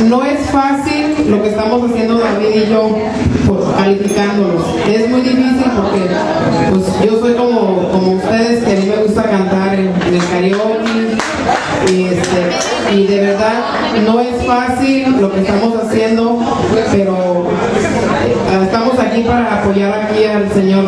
no es fácil lo que estamos haciendo David y yo, calificándolos. Es muy difícil porque pues, yo soy como ustedes, que a mí me gusta cantar en el karaoke. Y de verdad no es fácil lo que estamos haciendo, pero estamos aquí para apoyar aquí al señor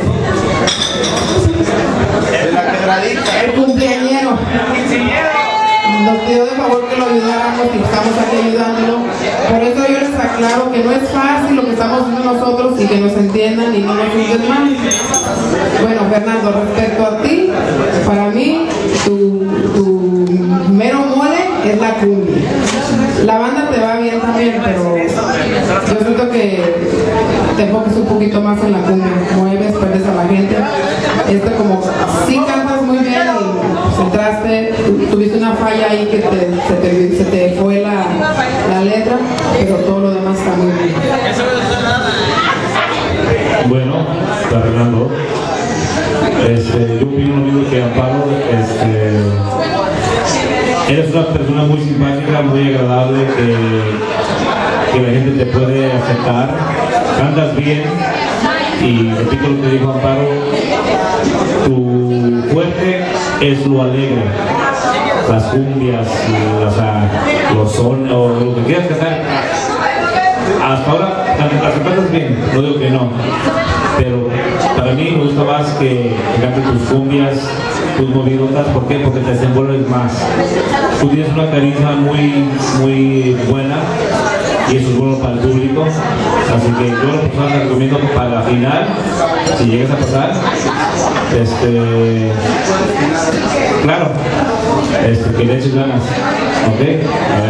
el cumpleañero. Nos pidió de favor que lo ayudáramos y estamos aquí ayudándolo. Por eso yo les aclaro que no es fácil lo que estamos haciendo nosotros y que nos entiendan y no nos juzguen mal. Bueno, Fernando, respecto a ti, para mí tu mero mole es la cumbia. La banda te va bien también, pero yo siento que te enfoques un poquito más en la cumbia, mueves, perdes a la gente. Como sí cantas muy bien y entraste, tuviste una falla ahí que se te fue la letra, pero todo lo demás está muy bien. Bueno, está Fernando. Yo opino lo mismo que Amparo. Eres una persona muy simpática, muy agradable, que la gente te puede aceptar. Cantas bien y repito lo que dijo Amparo, tu fuerte es lo alegre, las cumbias, los sones o lo que quieras cantar. Hasta ahora las cantas bien, no digo que no, pero para mí me gusta más que cantes tus cumbias, tus movidotas. ¿Por qué? Porque te desenvuelves más. Tú tienes una carisma muy buena y eso es bueno para el público, así que yo lo personal te recomiendo para la final, si llegas a pasar, claro, que le eches ganas, ¿ok?